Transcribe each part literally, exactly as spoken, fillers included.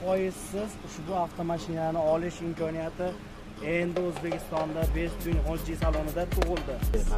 Foizsiz ushbu avtomashinani olish imkoniyati endi O'zbekistonda Bestune Honji salonida tug'ildi.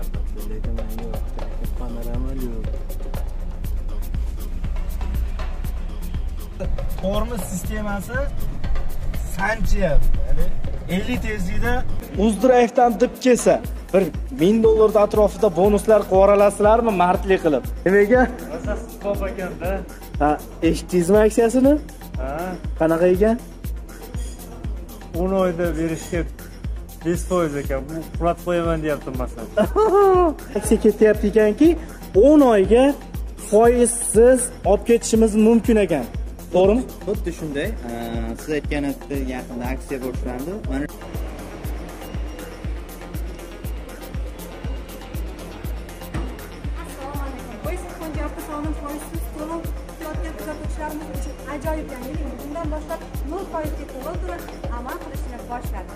Tormoz sistemasi Sanchez, ya'ni ellik tezlikda UzDrive'dan dib kelsa, bir ming dollar atrofida bonuslar qo'ralasizlarmi martli qilib? Nimaga? Asosiy top ekanda. Ha, eshitdingizmi aksiyasini? Ha, qanaqa ekan? o'n oyda berishga besh foiz ekan. Bu uxlat qo'yaman deyaptim masalan. Aksiya ketyapti ekanki, o'n oyga foizsiz olib ketishimiz mumkin ekan. To'g'rimi? Xuddi shunday. Siz aytganingizda yaqinda aksiya boshlandi. Mana ajoyib yangilik. Bundan boshlab nol foizga to'g'ri turib amal qilishni boshladi.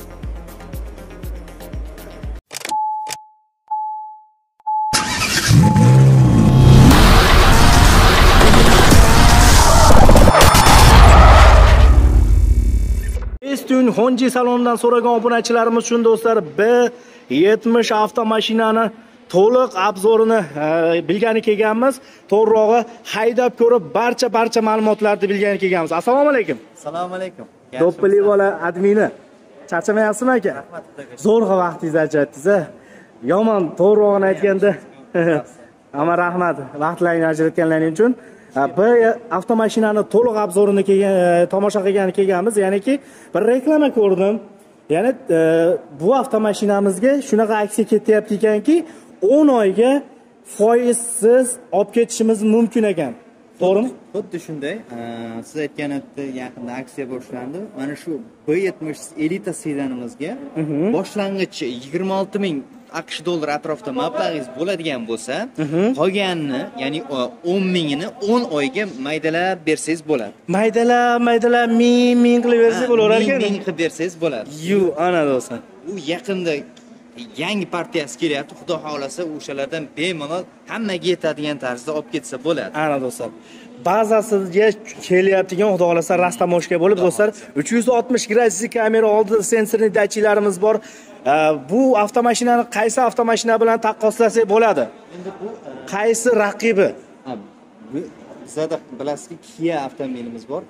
Bestune Honji salonidan so'ragan obunachilarimiz uchun do'stlar, B yetmish avtomashinani to'liq obzorini bilgani kelganmiz. To'g'rirog'i haydab ko'rib barcha barcha ma'lumotlarni bilgani kelganmiz. Assalomu alaykum. Assalomu alaykum. Do'ppili bola admini. Charchamayapsizmi aka? Rahmat aka. Zo'rg'a vaqtingizni ajratdingiz-a. Yomon, to'g'rirog'ini aytganda. Amma rahmat vaqtlaringni ajratganlaring uchun. B avtomashinani to'liq obzorini tomosha qilgani kelganmiz. Ya'niki bir reklama ko'rdim. Ya'ni bu avtomashinamizga shunaqa aksiya ketyapti ekanki, o'n oyga foizsiz olib ketishimiz mumkin ekan. To'g'rimi? Xuddi shunday. Siz aytganingizda yaqinda aksiya boshlandi. Mana shu B yetmish elita sedanimizga boshlang'ich yigirma olti ming AQSh dollar atrofida mablag'ingiz bo'ladigan bo'lsa, qolganini, ya'ni o'n mingini o'n oyga maydalab bersangiz bo'ladi. Maydalab, maydalab ming ming qilib bersangiz bo'lar ekan. Ming qilib bersangiz bo'ladi. Yu, ana do'stlar. U yaqinda yangi partiyasi kelyapti. Xudo xolasa o'shalardan bemalol hammaga yetadigan tarzda olib ketsa bo'ladi. Ana do'stlar. Bazasiga kelyaptigan xudo xolasa rastamoshka bo'lib do'stlar, uch yuz oltmish gradusli kamera oldida sensorli datchiklarimiz bor. Bu avtomashinani qaysi avtomashina bilan taqqoslasak bo'ladi? Endi bu qaysi raqibi? Bizda bilasizki, Kia avtomobilimiz bor.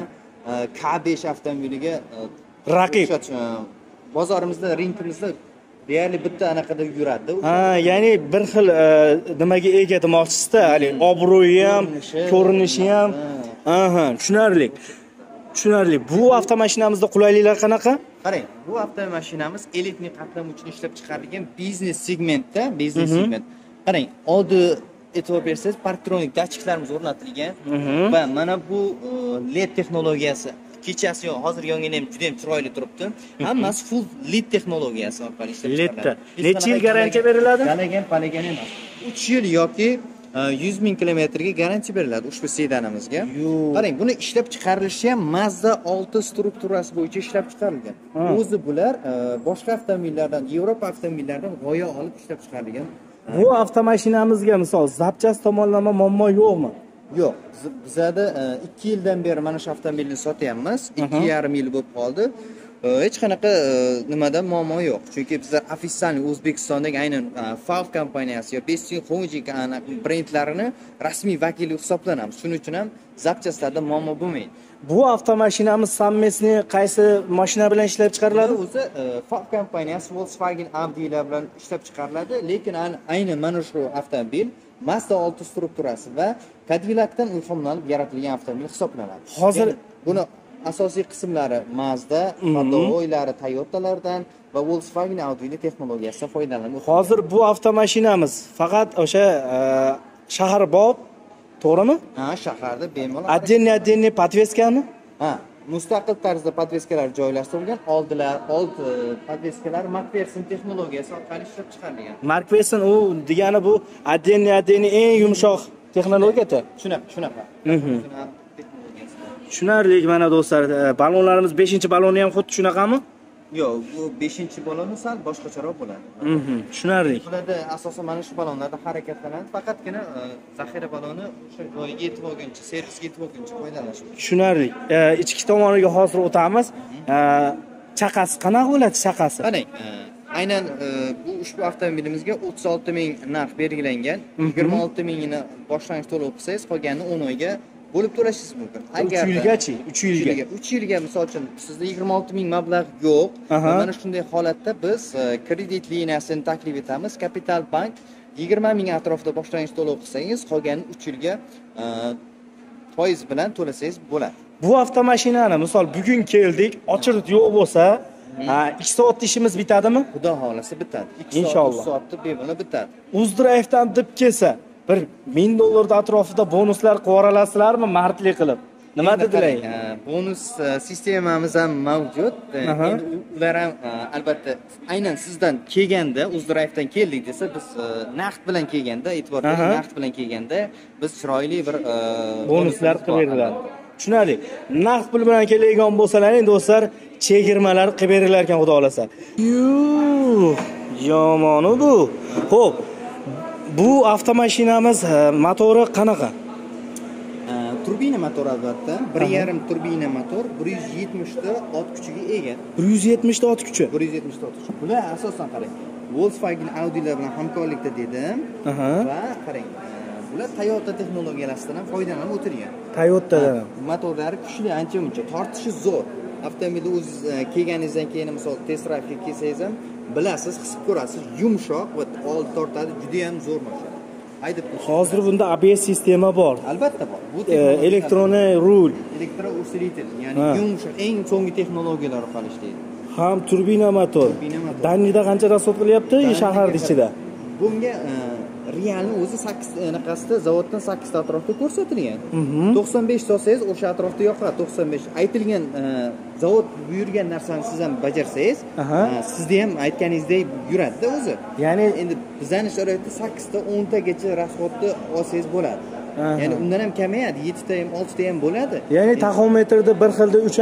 K besh avtomobiliga raqib. Bozorimizda, ringimizda deyarli bitta anaqada yuradi. Ha, ya'ni bir xil nimaga ega demoqchisizda, hali obro'yi ham, ko'rinishi ham. Aha, tushunarli. Tushunarli. Bu avtomashinamizda qulayliklar qanaqa? Qarang, bu avtomashinamiz elektrik qatlamuvchini ishlab chiqarilgan biznes segmentda, biznes segment. Qarang, oldi e'tibor bersangiz, parktronik datchiklarimiz o'rnatilgan va mana bu led texnologiyasi. Kechasi yo'q, hozir yongini ham juda ham chiroyli turibdi. Hammasi full led texnologiyasi orqali ishlab chiqariladi. Necha yil garantiya beriladi? Galagan, palagan emas. uch yil yoki yuz ming kilometrga garantiya beriladi ushbu sedanimizga. Qarang, buni ishlab chiqarilishi ham Mazda olti strukturasi bo'yicha ishlab chiqarilgan. O'zi bular boshqa avtomobillardan, Yevropa avtomobillaridan g'oya olib ishlab chiqarilgan. Bu avtomashinamizga misol zapchast tomonlama muammo yo'qmi? Yo'q, bizada ikki yildan beri mana shu avtomobilni sotyapmiz. ikki yarim yil bo'lib qoldi. Hech qanaqa nimadan muammo yo'q. Chunki bizlar ofitsialniy O'zbekistondagi aynan Fav kompaniyasi yo Bestune Honji brendlarini rasmiy vakili hisoblanamiz. Shuning uchun ham zapchastlarda muammo bo'lmaydi. Bu avtomashinamiz sammesni qaysi mashina bilan ishlab chiqariladi? O'zi Fav kompaniyasi Volkswagen Audi'lar bilan ishlab chiqariladi, lekin aynan mana shu avtomobil Mazda olti strukturasi va Cadillac'dan ilhomlanib yaratilgan avtomobil hisoblanadi. Hozir buni asosiy qismlari Mazda, Toyota'lari, Toyota'lardan va Volkswagen Audi texnologiyasidan foydalanadi. Hozir bu avtomashinamiz faqat o'sha shaharbop, to'g'rimi? Ha, shaharda bemalol. Отдельный отдельный подвесками? Ha, mustaqil tarzda podveskalar joylashtirilgan. Oldilar, old podveskalar MacPherson texnologiyasi orqali ishlab chiqarilgan. MacPherson u degani bu отдельный отдельный eng yumshoq texnologiyada. Shunaqa, shunaqa. Tushunarli mana do'stlar, balonlarimiz beshinchi baloni ham xuddi shunaqami? Yo'q, bu beshinchi baloni sal boshqacharoq bo'ladi. Mhm, tushunarli. Bularda asosan mana shu balonlarda harakatlanadi. Faqatgina e, zaxira baloni o'sha joyiga yetib olguncha, servisga yetib olguncha foydalanish mumkin. Tushunarli. E, ichki tomoniga hozir o'tamiz. E, chaqasi qanaqa bo'ladi chaqasi? Qarang, e, aynan e, bu ushbu avtomobilimizga o'ttiz olti ming narx belgilangan. yigirma olti mingni boshlang'ich to'lov qilsangiz, qolganini o'n oyga bo'lib to'lashingiz mumkin. uch yilgachi? uch yilga. uch yilga misol uchun sizda yigirma olti ming mablag' yo'q. Aha. Mana shunday holatda biz e, kredit liniyasini taklif etamiz. Kapital bank yigirma ming atrofida boshlang'ich to'lov qilsangiz, qolganini uch yilga e, foiz bilan to'lasangiz bo'ladi. Bu avtomashinani misol bugun keldik, ochiq yo'q bo'lsa, ha, ikki soatda ishimiz bitadimi? Xudo xolasa bitadi. ikki Inshaalloh. soat, uch soatda bemalol bitadi. Uzdrive'dan deb kelsa, bir ming dollar atrofida bonuslar qilib yuboralasizlarmi martli qilib? Nima dedilar? E, bonus e, sistemamiz ham mavjud. E, Aha. Endi ular ham e, albatta aynan sizdan kelganda, Uzdrive'dan keldik desa, biz e, naqd bilan kelganda, e'tibor bering, Aha. naqd bilan kelganda biz chiroyli bir e, Bonuslar bonusimiz qilib bor. beriladi. Tushunarli. Naqd pul bilan keladigan bo'lsalaring do'stlar, chegirmalar qilib berilar ekan xudo xolasa. Yuh, yomoni bu. Xo'p. Bu avtomashinamiz e, motori qanaqa? E, turbina motor albatta, bir yarim turbina motor, bir yuz yetmish ta ot kuchiga ega. bir yuz yetmish ta ot kuchi. bir yuz yetmish ta ot kuchi. Bular asosan qarang, Volkswagen Audi'lar bilan hamkorlikda dedim. Aha. Va qarang, bular Toyota texnologiyalaridan ham foydalanib o'tirgan. Toyota'dan. Motorlari kuchli, ancha muncha, tortishi zo'r. Avtomobilni o'z kelganingizdan keyin misol test drive'ga kelsangiz ham bilasiz, his ko'rasiz, yumshoq va old tortadi, juda ham zo'r mashina. Haydab Hozir bunda A B S sistema bor. albatta bor. Bu E, elektronli rul, elektrousilitel, ya'ni Ha. yumshoq, eng so'nggi texnologiyalar orqali ishlaydi. ham turbina motor. Turbina motor. Danida qancha rasxod qilyapti shaharning ichida? Bunga e, realni o'zi sakkiz anaqasida zavoddan sakkiz ta atrofda ko'rsatilgan. Mhm. to'qson besh solsangiz o'sha atrofda yoqadi. to'qson besh aytilgan e, zavod buyurgan narsani siz ham bajarsangiz, Aha. e, sizda ham aytganingizdek yuradi-da o'zi. Ya'ni Endi bizning sharoitda sakkiz ta o'n tagacha rasxodni olsangiz bo'ladi. Aha. Ya'ni undan ham kamayadi, yetti ta ham olti ta ham bo'ladi. ya'ni taxometrda bir xilda uch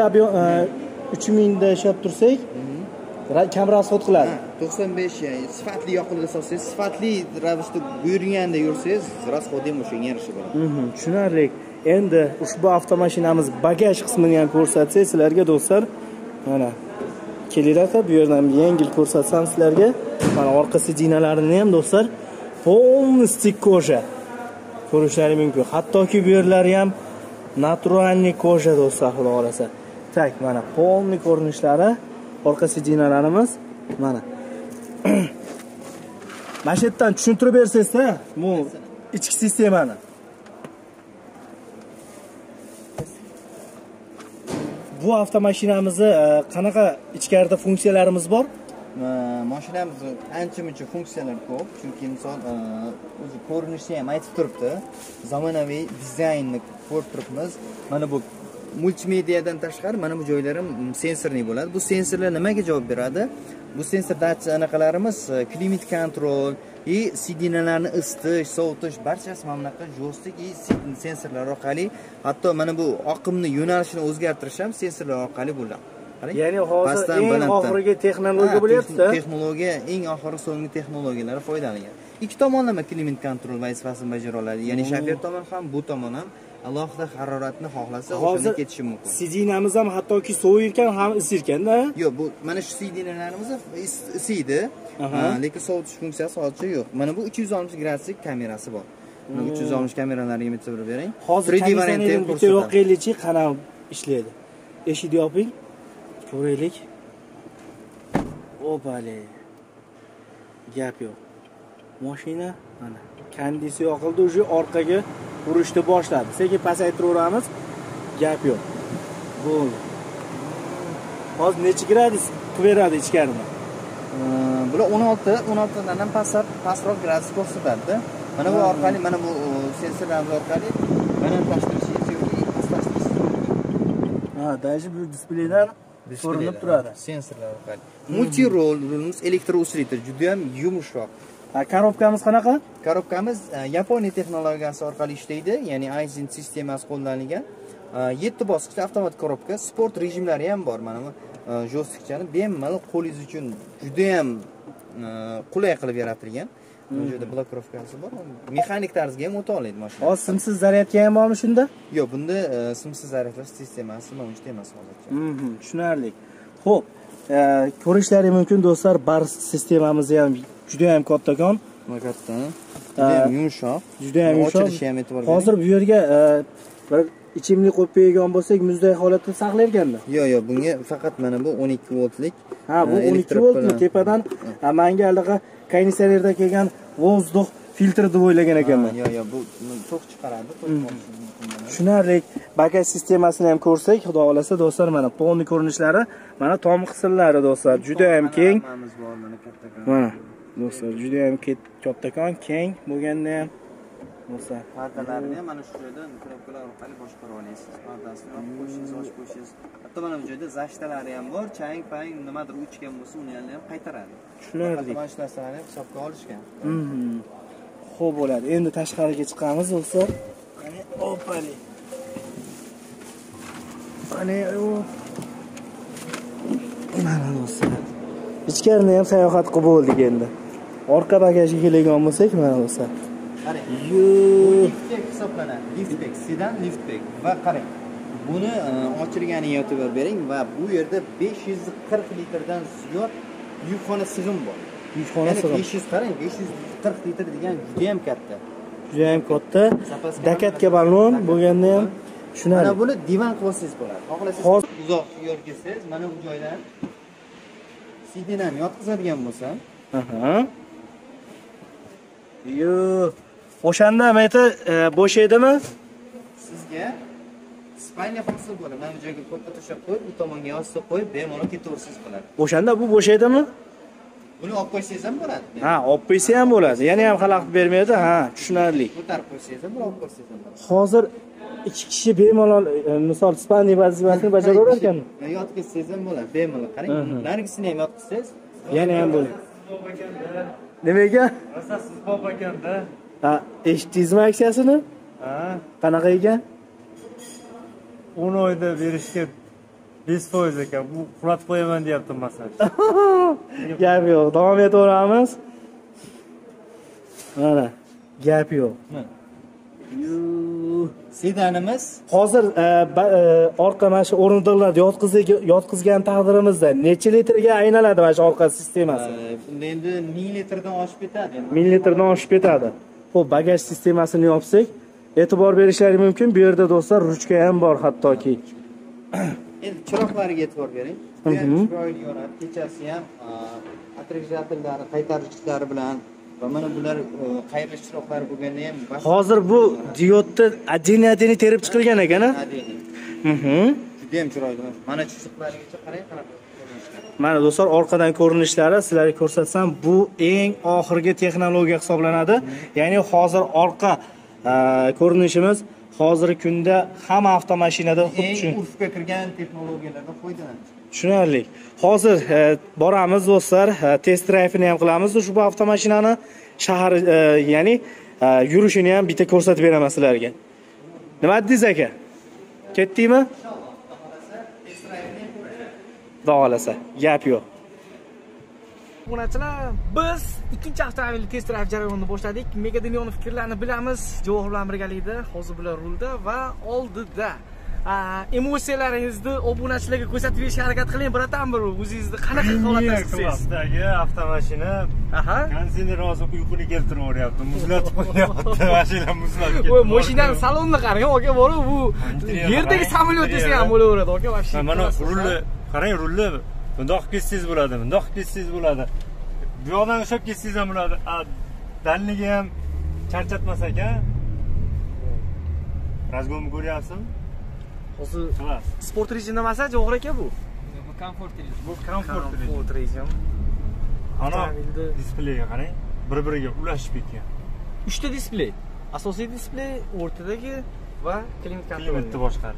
uch mingda ishlab tursak, ra- kam rasxod qiladi. Ha, to'qson besh yani, sifatli yoqilg'i solsangiz, sifatli ravishda buyurganda yursangiz, rasxod ham o'sha yarasha bo'ladi. Mhm, tushunarli. Endi ushbu avtomashinamiz bagaj qismini ham ko'rsatsak sizlarga do'stlar, mana kelinglar, bu yerdan yengil ko'rsatsam sizlarga. Mana orqa sidinalarini ham do'stlar полностью koja ko'rishlaringiz mumkin. Hattoki bu yerlari ham naturalniy koja do'stlar, xudo xolasa. Tak, mana полный ko'rinishlari, orqa sidinalarimiz mana. Mana shu yerdan tushuntirib bersangiz-da, bu ichki sistemani. Bu avtomashinamizni e, qanaqa ichkarida funksiyalarimiz bor? Mashinamiz ancha muncha funksiyalar ko'p, chunki misol e, o'zi ko'rinishi ham aytib turibdi. Zamonaviy dizaynni ko'rib turibmiz. Mana bu multimediadan tashqari mana bu joylar ham sensorli bo'ladi. Bu sensorlar nimaga javob beradi? Bu sensor datchik anaqalarimiz klimat kontrol, и sidinalarni isitish, sovutish barchasi mana bunaqa jo'stik и sensorlar orqali, hatto mana bu oqimni yo'nalishini o'zgartirish ham sensorlar orqali bo'ladi. Ya'ni hozir eng oxirgi texnologiya bo'lyapti. Texnologiya, eng oxirgi so'nggi texnologiyalar foydalangan. Ikki tomonlama klimat kontrol vazifasini bajara oladi. Ya'ni shofer tomon ham, bu tomon ham alohida haroratni xohlasa o'shani ketishi mumkin. Sidinamiz ham hattoki soviyirkan ham isirkanda. Yo'q, bu mana shu sidinalarimiz isiydi. Lekin sovutish funksiyasi hozircha yo'q. Mana bu uch yuz oltmish graduslik kamerasi bor. Mana uch yuz oltmish kameralarga e'tibor bering. Hozir kameraning bitta yo'qligicha qanday ishlaydi. Eshikni yoping. Ko'raylik. Opale. Gap yo'q. Mashina mana kandisi yoqildi, o'sha orqaga urishni boshladi. Sekin pasaytiraveramiz. Gap yo'q. Bo'ldi. Hozir necha gradus qilib beradi ichkarida? Bular o'n olti, o'n olti dan ham past pastroq gradus ko'rsatadi. Mana bu orqali, mana bu sensorlar orqali balandlashtirish yoki pastlashtirish mumkin. Ha, даже bu displeydan ko'rinib turadi. Sensorlar orqali. Multi-roll rulimiz elektrousilitel, juda ham yumshoq. Ha, korobkamiz qanaqa? Korobkamiz Yaponiya texnologiyasi orqali ishlaydi, ya'ni Aizen sistemasi qo'llanilgan. yetti bosqichli avtomatik korobka, sport rejimlari ham bor. Mana bu joystikchani bemalol qo'lingiz uchun juda ham qulay qilib yaratilgan. Bu yerda blokirovkasi bor. Mexanik tarzga ham o'ta oladi mashina. Hozir simsiz zaryadka ham bormi shunda? Yo'q, bunda simsiz zaryadlash sistemasi mavjud emas hozircha. Mhm, tushunarli. Xo'p, ko'rishlari mumkin do'stlar, bar sistemamiz ham juda ham kattakon. Katta. Juda ham yumshoq. Juda ham yumshoq. Ochilishi ham e'tibor bering. Hozir bu yerga bir ichimlik qo'yib qo'ygan bo'lsak, muzday holatda saqlar ekanda. Yo'q, yo'q, bunga faqat mana bu o'n ikki voltlik. Ha, bu o'n ikki voltmi? Tepadan mangaldaga konditsionerda kelgan vozdux filtri deb o'ylagan ekanman. Yo'q, yo'q, bu to'q chiqaradi, to'q. Tushunarli. Bagaj sistemasini ham ko'rsak, xudo xolasa do'stlar, mana polni ko'rinishlari, mana tom qismlari do'stlar, juda ham keng. Mana do'stlar, juda ham kattakon, keng bo'lganda ham do'stlar, pardalarni ham mana shu joyda mikrofonlar orqali boshqara olasiz. Pardasini olib qo'yishingiz, ochib qo'yishingiz. Hatto mana bu joyda zashtalari ham bor, chang, pang, nimadir uchgan bo'lsa, uni ham qaytaradi. Tushunarli. Mana shu narsalarni ham hisobga olishgan. Mhm. Xo'p bo'ladi. Endi tashqariga chiqamiz do'stlar. Mana opali. Mana u. Mana do'stlar. Ichkarini ham sayohat qilib bo'ldik endi. Orqa bagajga kelgan bo'lsak, mana do'stlar. Qarang. Yo, Liftbek hisoblanadi. Liftbek, sedan liftbek va qarang. Buni ochilganiga e'tibor bering va bu yerda besh yuz qirq litrdan ziyod yukxona sig'im bor. yukxona sig'im. besh yuz qarang, besh yuz qirq litr degan juda ham katta. Juda ham katta. Dakatga balon bo'lganda ham tushunarli. Mana buni divan qilib olsangiz bo'ladi. Xohlasangiz uzoq yo'l kelsangiz, mana bu joydan sidinani yotqizadigan bo'lsa, aha. Yo, o'shanda mayta bo'sh edimi? Sizga spalnya hosil bo'ladi. Mana bu joyga ko'rpa to'shab qo'yib, bu tomonga yostiq qo'yib, bemalol ketaversangiz bo'ladi. O'shanda bu bo'sh edimi? Buni olib qo'ysangiz ham bo'ladi. Ha, olib qo'ysa ham bo'ladi. Yana ham xalaqit bermaydi. Ha, tushunarli. Ko'tarib qo'ysangiz ham, olib qo'ysangiz ham bo'ladi. Hozir ikki kishi bemalol misol spalni vazifasini bajaraverar ekanmi? Yotqizsangiz ham bo'ladi, bemalol. Qarang, narigisini ham yotqizsangiz, yana ham bo'ladi. Nimaga? Rosa siz bop ekanda. Ha, eshitdingizmi aksiyasini? Ha, Qanaqa ekan? o'n oyda berishga besh foiz ekan. Bu qulatib qo'yaman deyapti masaj. Gap yo'q. Davom etaveramiz. Mana, gap yo'q. sedanimiz Hozir orqa mana shu o'rindiqlarni yotqizgan taqdirimizda necha litrga aylanadi mana shu orqa sistemasi? bunda endi ming litrdan oshib ketadi. ming litrdan oshib ketadi. Xo'p, bagaj sistemasini yopsak, e'tibor berishlari mumkin. Bu yerda do'stlar ruchka ham bor hattoki. Endi chiroqlariga e'tibor bering. Bu ham chiroyli yonadi. Kechasi ham attrigyatorlari, qaytargichlari bilan va mana bular qayirish chiroqlari bo'lganda ham hozir bu diodni adini-adini terib chiqilgan ekan-a? Mhm. Juda ham chiroyli. Mana chiroqlarigacha qarang, qanaqa ko'rinishlar. Mana do'stlar, orqadan ko'rinishlari sizlarga ko'rsatsam, bu eng oxirgi texnologiya hisoblanadi. Ya'ni hozir orqa ko'rinishimiz hozirgi kunda hamma avtomashinada xuddi shu urfga kirgan texnologiyalardan foydalanadi. Tushunarli. Hozir boramiz do'stlar, test drive-ni ham qilamiz ushbu avtomashinani, shahar, ya'ni yurishini ham bitta ko'rsatib beraman sizlarga. Nima dedingiz aka? Ketdingmi? Xudo xolasa, gap yo'q. Obunachilar, biz ikkinchi avtomobil test drive jarayonini boshladik. Mega Dunyoning fikrlarini bilamiz. Javohir bilan birgalikda, hozir bilan rulda va oldida. Emosiyalaringizni obunachilarga ko'rsatib berishga harakat qiling, biratan bir o'zingizni qanaqa holatda hisslaysiz? Klasdagi avtomashina Aha. konditsioner hozir uyquni keltirib o'ryapti. Muzlatib qo'yapti. Mashina muzlab ketdi. Voy, mashinaning salonini qarang, aka, bor bu yerdagi samolyot desa ham bo'laveradi, aka, vobshe. Mana rulni, qarang, rulni bundoq ketsangiz bo'ladi, bundoq ketsangiz bo'ladi. Bu yoqdan ushlab ketsangiz ham bo'ladi. Dalniga ham charchatmas ekan. Razgomni ko'ryapsizmi? Hozir sport rejimda emas, Javohir aka bu. Bu komfort rejim. Bu komfort rejim. Komfort rejim. Ana displeyga qarang, bir-biriga ulashib ketgan. uchta displey. Asosiy displey, o'rtadagi va klimat kontroli. Klimatni boshqarish.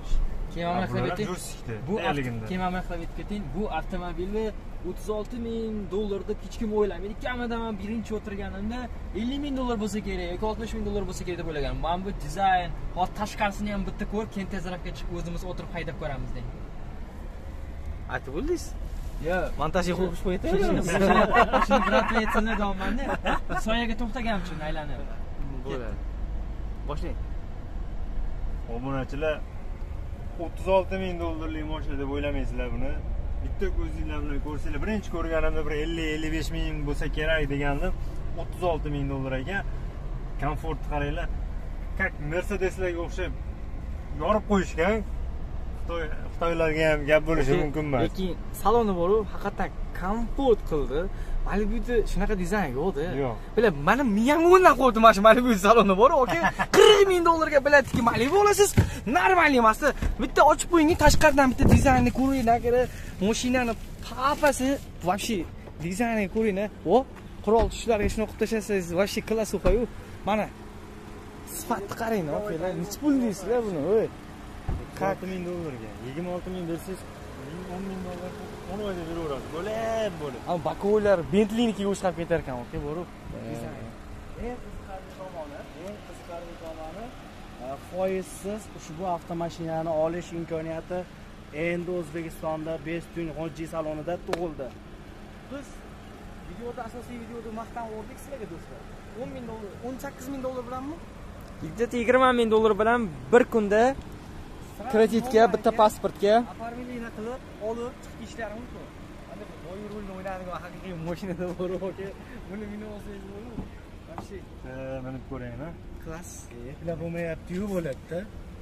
Keyin mana qilib ayting. Jo'sikda. Bu Tayyorligimda. keyin mana qilib aytib keting. Bu avtomobilni o'ttiz olti ming dollar deb hech kim o'ylamaydi. Kamida men birinchi o'tirganimda ellik ming dollar bo'lsa kerak yoki oltmish ming dollar bo'lsa kerak deb o'ylaganman. Mana bu dizayn, hozir tashqarisini ham bitta ko'r, keyin tezroqqa chiqib o'zimiz o'tirib haydab ko'ramiz deng. Aytib bo'ldingiz? Yo, montajga qo'yib qo'yayotgan. Shuni biratni aytsinlar deyapman-da. Soyaga to'xtagan uchun aylanib. Bo'ladi. Boshlang. Obunachilar o'ttiz olti ming dollarlik mashina deb o'ylamaysizlar buni. Bitta ko'zinglar bilan ko'rsanglar, birinchi ko'rganimda bir ellik ellik besh ming bo'lsa kerak degandim. o'ttiz olti ming dollar ekan. Komfort qaranglar. Как Mercedeslarga o'xshab yorib qo'yishgan. Xitoy Xitoylarga ham gap bo'lishi mumkin emas. Lekin saloni bor-ku, haqiqatan kompot qildi. Malibuda shunaqa dizayn yo'qda. Yo'q. Bilib, meni miyam o'rnab qoldi mana shu Malibu saloni bor, oka. qirq ming dollarga biladiki Malibu olasiz. Normal emas. Bitta ochib qo'ying, tashqaridan bitta dizaynni ko'ring, nagara mashinani papasi вообще dizaynni ko'ring. O, qurol tushlarga shuni qilib tashlasangiz, вообще klass o'qayu. Mana sifatni qarang, okalar. Nech pul deysizlar buni, o'y. qirq olti ming dollarga. yigirma olti ming bersangiz, o'n ming dollar o'n oyda beraveradi. Bo'lib, bo'lib. Ama Bako'lar Bentleynikiga o'xshab ketar ekan, oka, borib. Eng qiziqarli tomoni, eng qiziqarli tomoni foizsiz ushbu avtomashinani olish imkoniyati endi O'zbekistonda Bestun Hojji salonida tug'ildi. Biz videoda asosiy videoda maqtan o'rdik sizlarga do'stlar. o'n ming dollar, o'n sakkiz ming dollar bilanmi? Yigit yigirma ming dollar bilan bir kunda kreditga, bitta pasportga Apartmentni qilib, olib chiqib ishlari mumkin. Mana bu boy rulni o'ynadigan haqiqiy mashinada bor, oka. Buni meni olsangiz bo'ladi. Вообще, Ha, minib ko'ring, ha. klass. Bular bo'lmayapti-yu bo'ladi-da.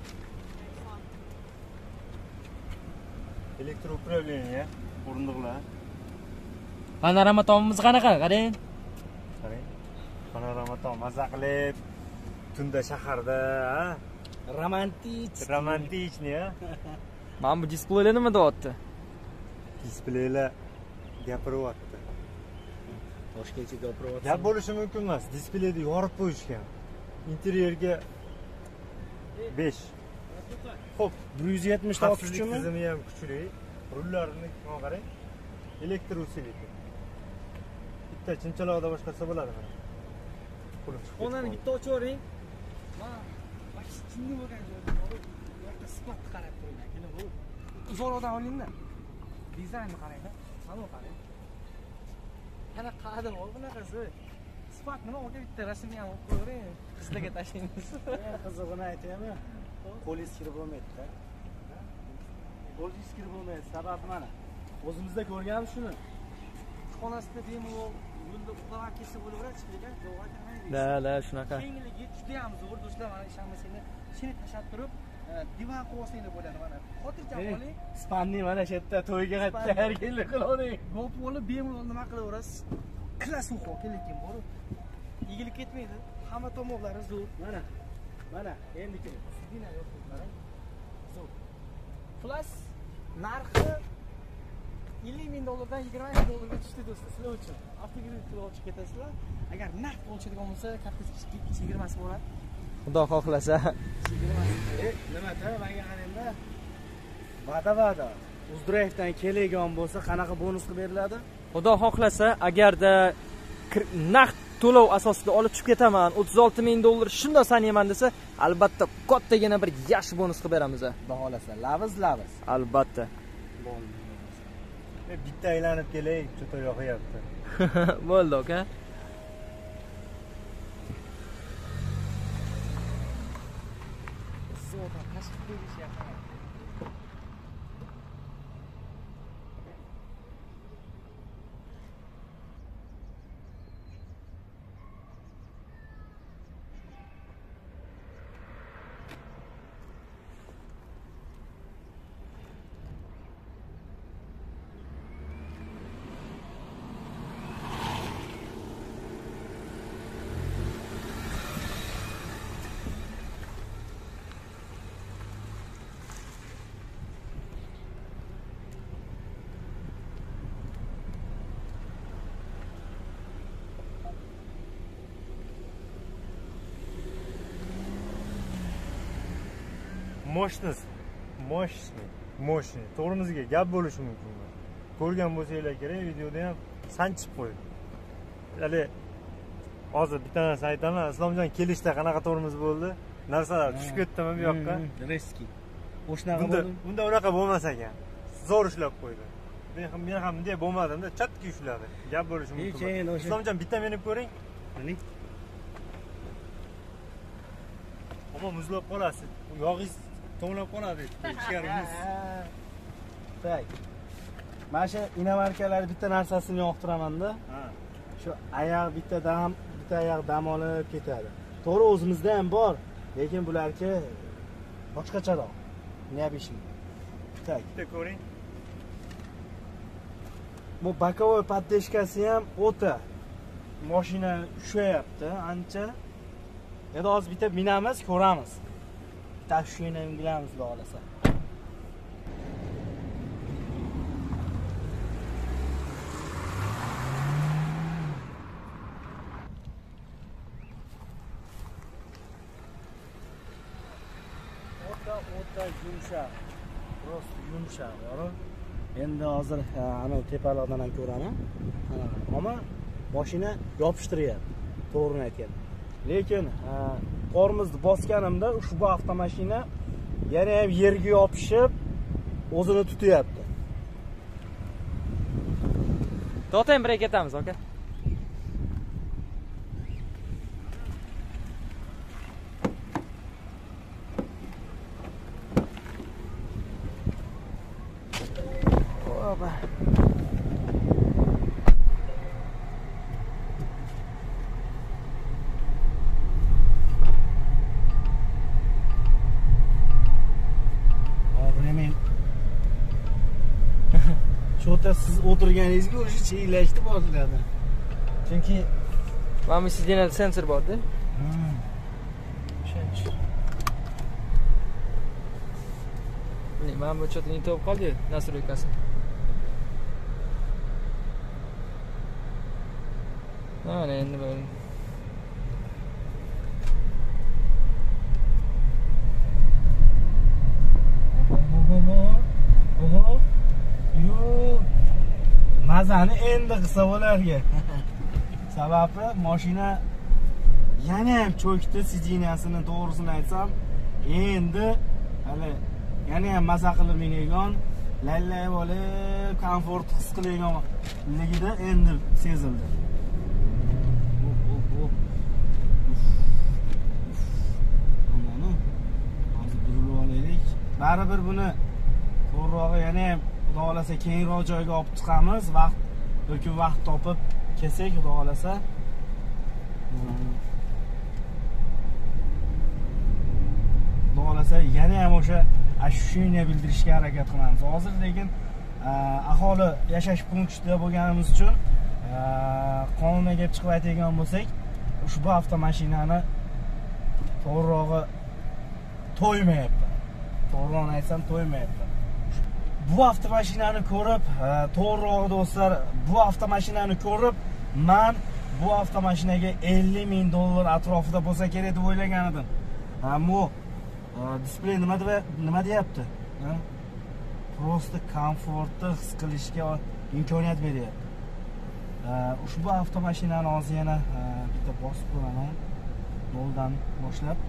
Elektroуправление, o'rindiqlar. panorama tomimiz qanaqa? Qarang. Qarang. Panorama tom maza qilib tunda shaharda, ha? Romantik. Romantikni, ha? Mana bu displeylar nima deyapti? Displeylar gapiryapti. Toshkentga gapiryapti. Gap bo'lishi mumkin emas. Displeyni yorib qo'yishgan. Interyerga besh. Xo'p, bir yuz yetmish ta xavfsizlik kuchimi? tizimi ham kuchli. Rullarini qarang. Elektr usiliti. Bitta chinchaloqda boshqarsa bo'ladi mana. Qulib chiqib. Onani bitta ochavering. Mana вообще chinni bo'lgan joyda borib, bu yerda sifatni qarab turinglar. Keling bu uzoqdan olingda. Dizaynni qaranglar. Salon qarang. Qana qadim ol bunaqasi. Sifat nima o'ga bitta rasmni ham olib qo'ying. Qizlarga tashlaymiz. Eng qizig'ini aytaymi? Qo'lingiz kirib bo'lmaydi-da. Qo'lingiz kirib bo'lmaydi. Sababi mana. O'zimizda ko'rganmiz shuni. Xonasida bemalol yo'lda uxlab kelsa bo'laveradi, chiqadigan joyga qaramaydi. La, la, shunaqa. Kengligi juda ham zo'r do'stlar, mana ishonmasanglar, shuni tashab turib, divan qilib olsanglar bo'ladi mana. Xotirjam oling. Spanni mana shu yerda to'yga tayyorgarlik qilavering. G'op olib bemalol nima qilaverasiz? Klass o'qib keling borib. Egilib ketmaydi. Hamma tomonlari zo'r. Mana. Mana, endi keling. Sidina yo'q qarang. Zo'r. Plus narxi ellik ming dollardan yigirma ming dollarga tushdi do'stlar, sizlar uchun. Avtokredit qilib olib ketasizlar. Agar naqd olishadigan bo'lsa, kartochka chegirmasi bo'ladi. Xudo xohlasa. E, nima-da, menga qarangda. Va'da-va'da. Uzdrive'dan keladigan bo'lsa, qanaqa bonus qilib beriladi? Xudo xohlasa, agarda naqd to'lov asosida olib chiqib ketaman, o'ttiz olti ming dollar shunday sanayman desa, albatta kattagina bir yaxshi bonus qilib beramiz. Xudo xohlasa, laviz laviz. Albatta. E, bitta aylanib kelay, cho'ta yoqyapti. Bo'ldi, aka. Zo'rdan tashqi qo'yishyapti. Moshni moshni moshni to'g'rimizga gap bo'lishi mumkin. Ko'rgan bo'lsanglar kerak, videoda ham sanchib qo'ydi. Hali hozir bitta narsa aytaman, Islomjon kelishda qanaqa to'g'rimiz bo'ldi? Narsalar tushib ketdimi bu yoqqa? Reski. O'shnaqa Bunda bo'ldi. bunda unaqa bo'lmas ekan. Zo'r ushlab qo'ydi. Men ham men ham bunday bo'lmadimda, chatki ushladi. Gap bo'lishi mumkin. Keyin o'sha Islomjon bitta menib ko'ring. Qiling. Ammo muzlab qolasiz. Yog'ingiz to'lab qoladi. Ichkarimiz. Tak. Mana shu inomarkalar bitta narsasini yoqtiraman-da. Ha. Shu oyoq bitta dam, bitta oyoq dam olib ketadi. To'g'ri o'zimizda ham bor, lekin bularga boshqacharoq. Neobishni. Tak. Bitta ko'ring. Bu bokovoy poddeshkasi ham o'ta mashina ushlayapti ancha. Endi hozir bitta minamiz, ko'ramiz. Bitta ushlayni bilamiz, xudo xolasa. O'ta o'ta yumshoq. Prosta yumshoq, yo'q? Endi hozir ana tepalardan ham ko'raman. Ammo mashina yopishtiryapti, to'g'rini aytgan. Lekin tormozni bosganimda ushbu avtomashina yana ham yerga yopishib o'zini tutyapti. To'xtang, bir ketamiz, aka. Oba. Shota siz o'tirganingizga o'sha cheylashni boshladi. Chunki mana bu sizda sensor bor-da. Shunch. Mana bu chotning topib qoldi, nastroykasi. Mana endi böyle. Oho. Yo. Mazani endi qilsa bo'larga. Sababi mashina yana ham cho'kdi, sidiniyasini to'g'risini aytsam, endi hali yana ham maza qilib mingan, lallay bo'lib, komfort his qilganligida endi sezildi. Baribir buni to'g'rirog'i yana ham xudo xolasa keyinroq joyga olib chiqamiz, vaqt yoki vaqt topib kelsak, xudo xolasa. Xudo xolasa yana ham o'sha ощущение bildirishga harakat qilamiz. Hozir lekin aholi yashash punktida bo'lganimiz uchun qonunga kelib chiqib aytadigan bo'lsak, ushbu avtomashinani to'g'rirog'i to'ymayapti. To'g'rini aytsam to'ymayapti. Bu avtomashinani ko'rib, to'g'rirog'i do'stlar, bu avtomashinani ko'rib, men bu avtomashinaga ellik ming dollar atrofida bo'lsa kerak deb o'ylagan edim. Bu displey nima deb nima deyapti? Prosta komfortni his qilishga imkoniyat beryapti. Ushbu avtomashinani hozir yana bitta bosib ko'raman. Noldan boshlab.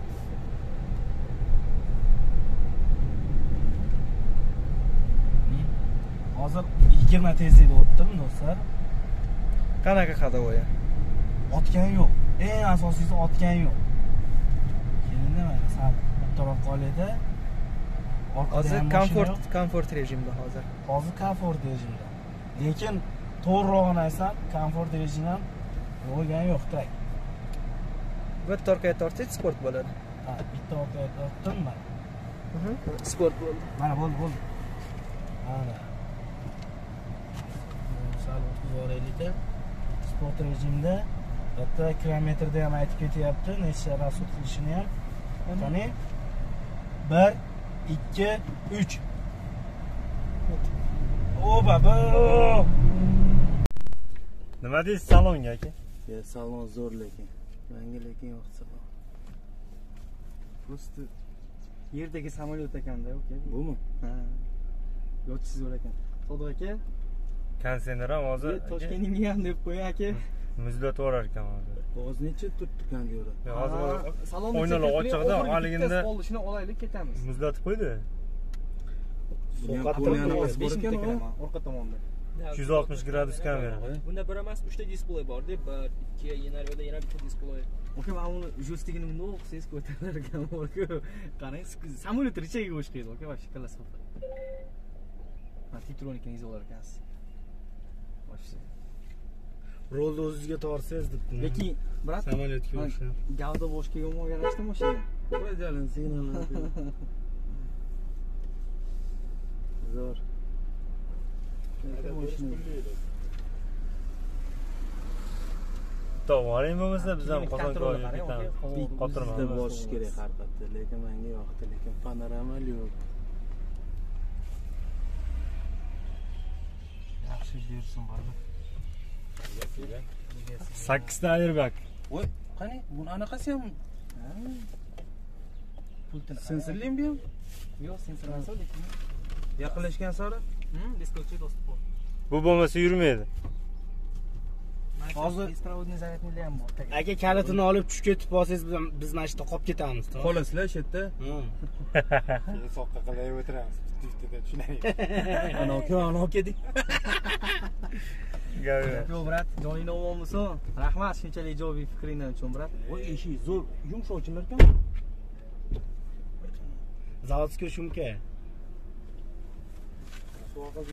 Hozir yigirma tezlikda o'tdim do'stlar. Qanaqa ходовой? Otgan yo'q. Eng asosiysi otgan yo'q. Endi mana sal o'ttiroq qoladi. Hozir komfort komfort rejimda hozir. Hozir komfort rejimda. Lekin to'g'rirog'ini aytsam, komfort rejimi ham bo'lgan yo'q tak. Bir orqaga tortsangiz sport bo'ladi. Ha, bitta orqaga tortdim mana. Mhm. Sport bo'ldi. Mana bo'ldi, bo'ldi. Mana. Sal o'tib yuboraylik-da. Sport rejimda hatto kilometrda ham aytib ketyapti, necha rasud qilishini ham. Qani? bir, ikki, uch. O baba. Nima deysiz salonga aka? Ya salon zo'r lekin. Menga lekin yoqsa. Prosta Yerdagi samolyot ekanda, aka. Bumi? Ha. Yo'qsiz bo'lar ekan. Sodiq aka, Konditsioner ham hozir Toshkentning ham deb qo'ying aka. muzlatib yuborar ekan hozir. Hozir necha turibdi konditsioner? Hozir salonni o'ynalar ochiqda, haligida oldishini olaylik, ketamiz. muzlatib qo'ydi. besh minutda kiraman, orqa tomonda. uch yuz oltmish gradus kamera. Bunda bir emas, uchta displey bor deb, bir, ikki, yana yo'lda yana bitta displey. Aka, mana buni joystikini bundoq o'qsangiz ko'tarilar ekan, aka. Qarang, samolyot ichiga qo'shqaydi, aka, вообще klass bo'ldi. Ha, Titronikni olar ekansiz. Вообще. Rolni o'zingizga tortsangiz debdi. Lekin, brat, Samolyotga o'xshab. gavda boshqa yomon yarashdi mashina. Qo'ydilar, signallar. Zo'r. To'g'ri bo'lmasa biz ham Qozonga ketamiz. Qotirma. Bizda bosish kerak albatta, lekin menga yoqdi, lekin panoramal yo'q. Yaxshi bersin bola. sakkizta airbag. Voy, qani, buni anaqasi ham Pultini. sensorlimi bu ham? Yo'q, sensor emas, lekin. Yaqinlashgan sari Hmm, diskotga dostуп bor. Bu bo'lmasa yurmaydi. Hozir беспроводный zaryadnilar ham bor. aka kalitini olib tushib ketib olsangiz biz mana shu yerda qolib ketamiz. Qolasizlar shu yerda. Keyin soqqa qilib o'tiramiz. Diftada tushunaylik. Ana aka, ana aka deb. Yo'q, brat, joying omon bo'lsin. Rahmat shunchalik ijobiy fikringdan uchun, brat. Voy, eshik zo'r, yumshovchilar ekan. Zavodskiy shumka.